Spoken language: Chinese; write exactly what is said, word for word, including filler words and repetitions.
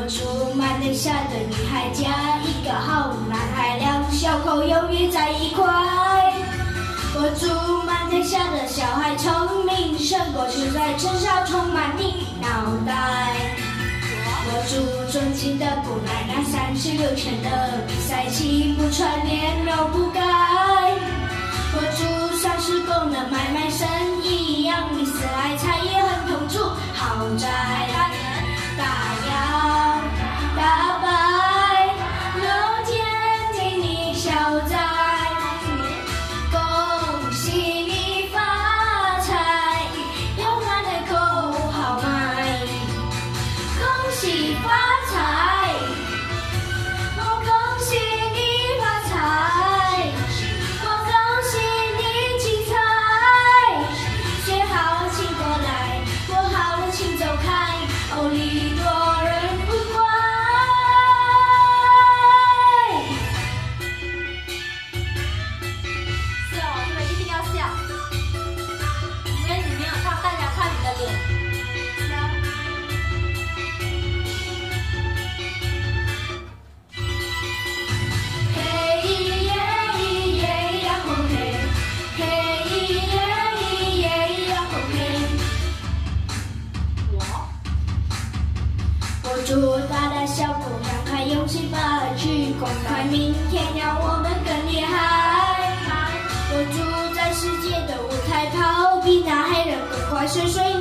住满天下的女孩家，一个好男孩，两小口永远在一块。我祝满天下的小孩聪明胜过处在城上充满你脑袋。我祝尊敬的姑奶奶三十六圈的比赛气不传连肉不改。我祝三十公的买卖生意养你四爱财也很同住豪宅。大摇大摆，乐天替你消灾，恭喜你发财，有买的够好买，恭喜发财，我恭喜你发财，我恭喜你精彩，学好请过来，我好了请走开，哦礼多人不怪。 笑，你们一定要笑，因为你没有让大家看你的脸。 嘿耶耶呀吼嘿，嘿耶耶呀吼嘿。 我我祝大大小小张开勇气发去公开，明天让我们更厉害。我祝在世界的舞台跑比那黑人更快，水水